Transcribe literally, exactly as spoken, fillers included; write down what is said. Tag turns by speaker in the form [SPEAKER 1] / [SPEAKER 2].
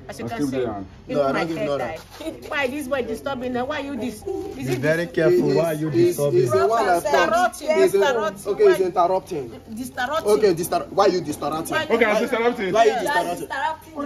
[SPEAKER 1] As you can see, even my hair die. Why this boy disturbing them? Why you this? Is it
[SPEAKER 2] very careful. Why you disturbing?
[SPEAKER 1] It's interrupting.
[SPEAKER 3] Okay, it's interrupting.
[SPEAKER 1] Distarrupting.
[SPEAKER 3] Okay, distar. Why you distarrupting?
[SPEAKER 4] Okay, I'm distarrupting.
[SPEAKER 3] Why you distarrupting?